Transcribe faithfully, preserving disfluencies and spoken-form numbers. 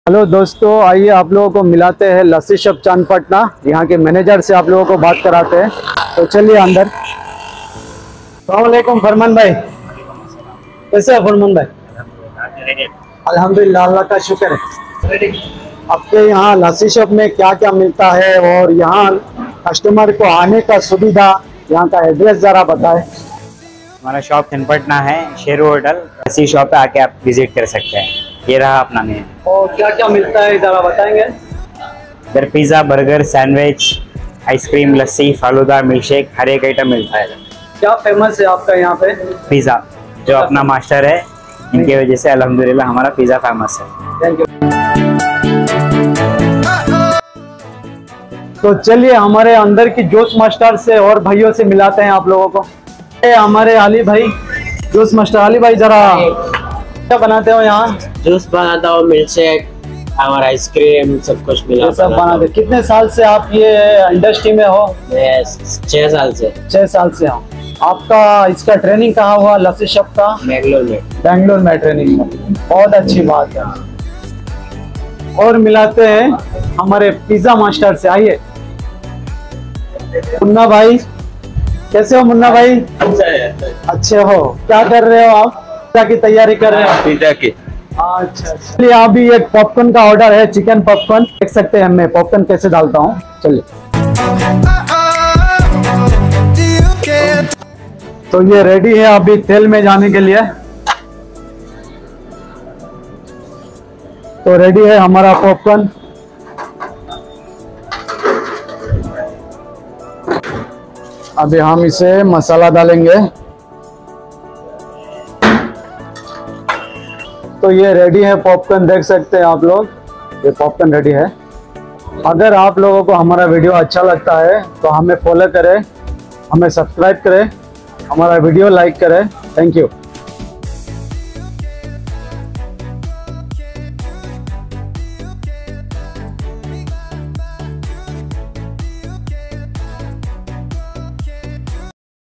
Hello दोस्तों, आइए आप लोगों को मिलाते हैं लस्सी शॉप चांदपटना। यहाँ के मैनेजर से आप लोगों को बात कराते हैं, तो चलिए अंदर। अस्सलाम वालेकुम फरमान भाई, कैसे है फरमान भाई? अल्हम्दुलिल्लाह, अल्लाह का शुक्र है। आपके यहाँ लस्सी शॉप में क्या क्या मिलता है और यहाँ कस्टमर को आने का सुविधा, यहाँ का एड्रेस जरा बताएं। हमारा शॉप चांदपटना है, शेरू होटल लस्सी शॉप पे आके आप विजिट कर सकते हैं। ये रहा अपना मेन्यू। और क्या क्या मिलता है जरा बताएंगे। इधर pizza, burger, sandwich, ice cream, lassi, falooda, milkshake, हर एक आइटम मिलता है। क्या फेमस है आपका यहाँ पे? पिज़्ज़ा, जो अपना मास्टर है, इनकी वजह से अल्हम्दुलिल्लाह हमारा पिज़्ज़ा फेमस है। Thank you. तो चलिए हमारे अंदर की जोश मास्टर से और भाइयों से मिलाते हैं आप लोगों को। ये हमारे अली भाई, जोश मास्टर अली भाई, जरा क्या बनाते हो यहाँ? जूस बनाता हूँ, मिल्क शेक और आइसक्रीम, सब कुछ मिला ये सब बनाते। कितने साल से आप ये इंडस्ट्री में हो? मैं छह साल से छह साल से हो। आपका इसका ट्रेनिंग कहाँ हुआ लस्सी शॉप का? बेंगलोर में। बेंगलोर में ट्रेनिंग हुआ, बहुत अच्छी बात है। और मिलाते हैं हमारे पिज्जा मास्टर से। आइए मुन्ना भाई, कैसे हो मुन्ना भाई? अच्छा है। अच्छे हो, क्या कर रहे हो आप? पिज्जा की तैयारी कर रहे हो? पिज्जा की। अच्छा, चलिए अभी एक पॉपकॉर्न का ऑर्डर है, चिकन पॉपकॉर्न। देख सकते हैं मैं पॉपकॉर्न कैसे डालता हूँ। चलिए, तो ये रेडी है अभी तेल में जाने के लिए। तो रेडी है हमारा पॉपकॉर्न। अभी हम इसे मसाला डालेंगे। तो ये रेडी है पॉपकॉर्न, देख सकते हैं आप लोग, ये पॉपकॉर्न रेडी है। अगर आप लोगों को हमारा वीडियो अच्छा लगता है तो हमें फॉलो करें, हमें सब्सक्राइब करें, हमारा वीडियो लाइक करें। Thank you.